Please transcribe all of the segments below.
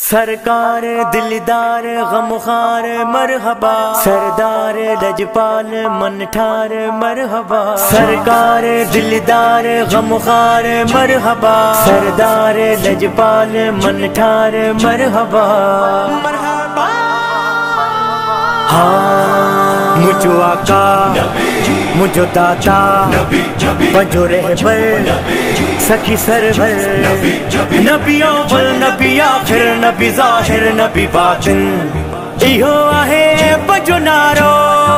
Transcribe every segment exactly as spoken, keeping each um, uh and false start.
सरकार दिलदार गमखार मरहबा, सरदार लजपाल मनठार मरहबा। सरकार दिलदार गमखार मरहबा, सरदार लजपाल मनठार मरहबा। हाँ मुझो आका मुझो दाता पंजो रहबर सखी सरवर, नबी अव्वल नबी आखिर नबी ज़ाहिर नबी बातिन, इहो आहे पंजो नारो।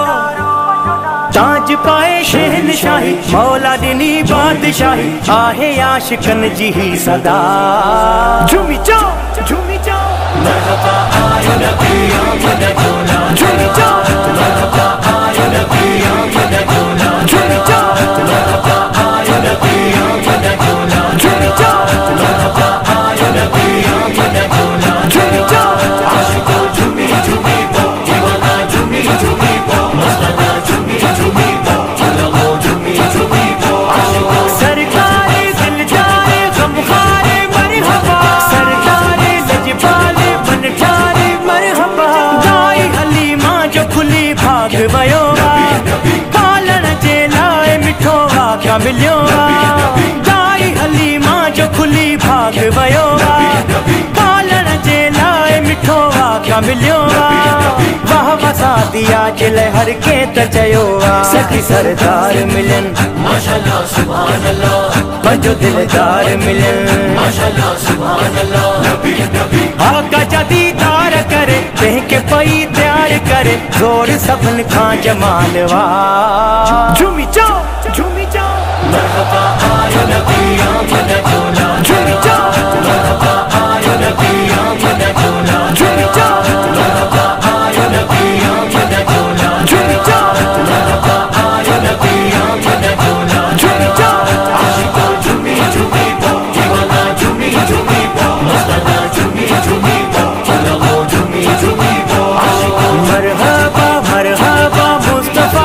ताज पाए शहनशाही मौला दिनी बादशाही, आहे आशिकन जी ही सदा। झूमी जाओ झूमी जाओ मरहबा आयो नबी आमद जोना, झूमी जाओ मरहबा आयो नबी आमद जोना, झूमी जाओ मरहबा आयो नबी आमद जोना, झूमी जाओ मरहबा आयो नबी आमद जोना, झूमी जाओ आशिको झूमी झूमी पो, दीवाना झूमी झूमी पो, मस्ताना झूमी झूमी पो, उलमो झूमी झूमी पो। सरकार दिलदार गमखार मरहबा, सरदार लजपाल मनठार मरहबा। गाय हलीमा जो खुली भाग वयो, पालण जे लाए मिठो वाका मिलियो। गाय हलीमा जो खुली भाग वयो, पालण जे लाए मिठो वाका मिलियो। वाह वसादिया जिले हर के त चयो, सखी सरदार मिलन माशाअल्लाह सुभान अल्लाह, पंजो दिलदार मिलन माशाअल्लाह सुभान अल्लाह। नबी नबी आका जा दीदार करे, तंहिंखे पई तैयार करे, जोर सभिन खां जमाल वा। झूमी जाओ झूमी जाओ मरहबा आयो नबी आमद जोना, झूमी जाओ मरहबा आयो नबी आमद जोना, झूमी जाओ मरहबा आयो नबी आमद जोना, झूमी जाओ मरहबा आयो नबी आमद जोना, झूमी जाओ आशिको झूमी झूमी पो, दीवाना झूमी झूमी पो, मस्ताना झूमी झूमी पो, उलमो झूमी झूमी पो। मरहबा मरहबा मुस्तफा,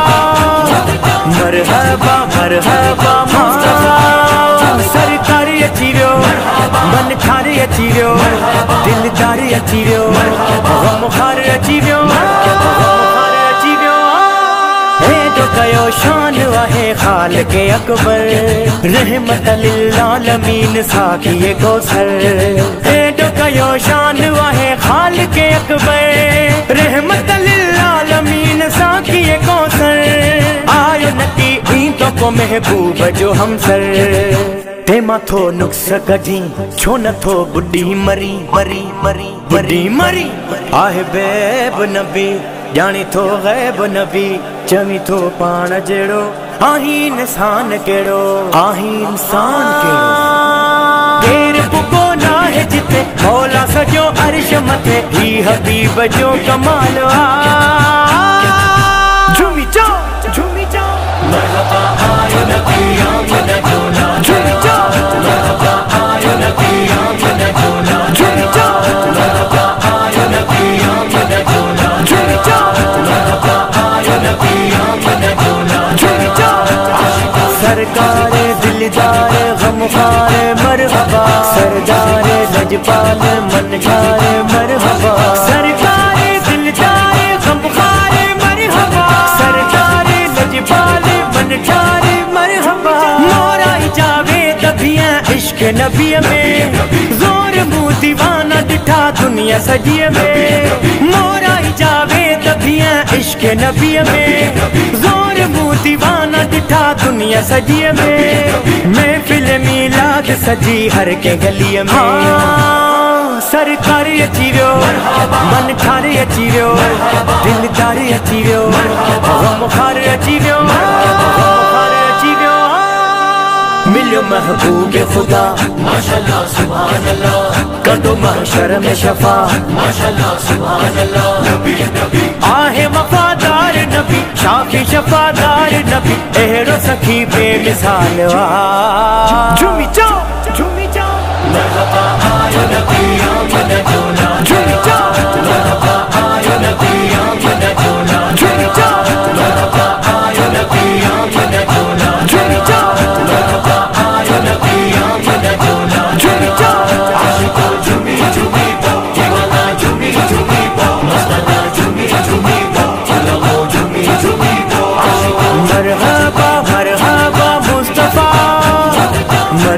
मरहबा मरहबा मुस्तफा। सरकार अची वियो मनठार अची वियो, दिलदार अची वियो गमखार अची वियो, गमखार अची वियो। हेॾो कयो शान आहे ख़ालिक़े अकबर, रहमत लिल आलमीन साक़ीए कौसर। हेॾो कयो शान आहे ख़ालिक़े अकबर, रहमत लिल आलमीन साक़ीए कौसर। आयो नकी ईंदो को महबूब जो हमसर, ते माथो नुक्स कढी छो नथो बुढ़ी मरी मरी मरी बुढ़ी मरी। आहे बैब नबी ॼाणी थो ग़ैब नबी, चवी थो पाण जहिड़ो आही इंसान कहिड़ो, आही इंसान कहिड़ो। केर पुको नाहे जिते मौला सॼो अर्श मथे, ही हबीब जो कमाल आ। झूमी जाओ झूमी जाओ मरहबा आयो नबी आमद जोना, झूमी जाओ मरहबा आयो नबी आमद जोना, झूमी जाओ मरहबा आयो नबी आमद जोना, झूमी जाओ मरहबा आयो नबी आमद जोना, झूमी जाओ आशिको। सरकार दिलदार गमखार मरहबा, सरदार लजपाल मनठार मरहबा। सरकार दिलदार गमखार मरहबा, सरदार लजपाल मनठार मरहबा। मोरा जावे तबिया इश्क नबी में, जोर मुँह दीवाना दिठा दुनिया सजिए में। मोरा जावे तबिया इश्क नबी में, जोर मुँह दीवाना दिठा दुनिया सजिए में। महफिल मीलाद सजी हर के गलिए में। हाँ सरकार अची वियो मनठार अची वियो, दिलदार अची वियो गमखार अची वियो, गमखार अची वियो। मिलियो महबूब खुदा माशाअल्लाह सुभान अल्लाह, कदो महशर में शफा माशाअल्लाह सुभान अल्लाह। नबी नबी आहे वफादार नबी, शाफी शफादार नबी, अहिड़ो सखी बेमिसाल आ। झूमी जाओ झूमी जाओ मरहबा आयो नबी आमद जोना, झूमी जाओ मरहबा आयो नबी आमद जोना, झूमी जाओ मरहबा आयो नबी आमद जोना, झूमी जाओ मरहबा आयो नबी आमद जोना, झूमी जाओ आशिको झूमी झूमी पो, दीवाना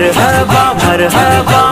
मरहबा मरहबा।